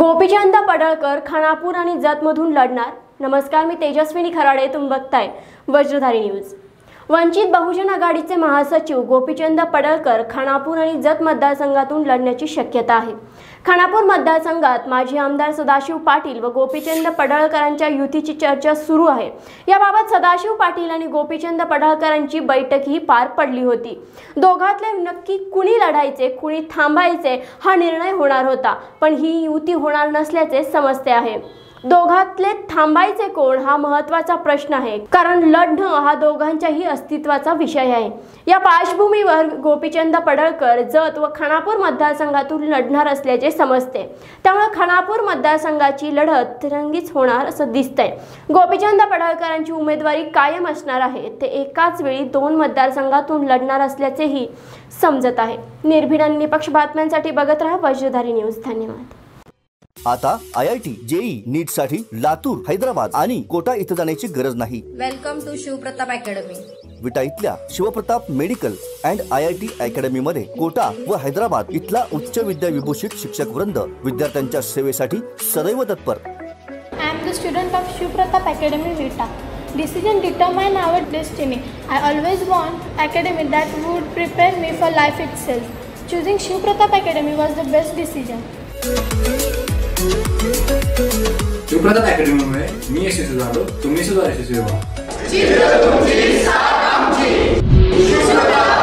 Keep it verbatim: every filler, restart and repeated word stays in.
गोपीचंद पडळकर खानापूर आणि जतमधून लढणार। नमस्कार, मी तेजस्विनी खराडे, तुम्ही बघताय वज्रधारी न्यूज। वंचित बहुजन आघाडीचे महासचिव गोपीचंद पडळकर खानापूर आणि जत मतदारसंघातून लढण्याची शक्यता आहे। खानापूर मतदारसंघात माजी आमदार सदाशिव पाटील व गोपीचंद पडळकरांच्या युतीची चर्चा सुरू आहे। याबाबत सदाशिव पाटील आणि गोपीचंद पडळकरांची बैठकही पार पडली होती। दोघातले नक्की कुणी लढायचे कुणी थांबायचे हा निर्णय होणार होता, पण ही युती होणार नसल्याचे समजते आहे। दोघातले थांबायचे कोण हा महत्त्वाचा प्रश्न आहे, कारण लढणं हा दोघांच्याही अस्तित्वाचा विषय आहे। या पार्श्वभूमीवर गोपीचंद पडळकर जत व खानापूर मतदारसंघातून लढणार असल्याचे समजते। त्यामुळे खानापूर मतदारसंघाची लढत तिरंगीच होणार असं दिसतंय। गोपीचंद पडळकरांची उमेदवारी कायम असणार आहे, ते एकाच वेळी दोन मतदारसंघातून लढणार असल्याचेही समजत आहे। निर्भीड आणि निपक्ष बातम्यांसाठी बघत रहा वज्रधारी न्यूज। धन्यवाद। आता I I T, JEE, NEET साठी लातूर, हैदराबाद आणि कोटा इथं जाण्याची गरज नाही। Welcome to Shivpratap academy. Vita इथल्या Shivpratap medical and I I T academy मध्ये कोटा व हैदराबाद इथला उच्च विद्या विभूषित शिक्षक वृंद विद्यार्थ्यांच्या सेवेसाठी सदैव तत्पर। I am the student of Shivpratap Academy, Vita. Decision determine our destiny. I always want academy that would prepare me for life itself. Choosing Shivpratap Academy was the best decision. Shivpratap अकॅडमीमुळे मी यशस्वी झालो, तुम्ही सुद्धा यशस्वी व्हा।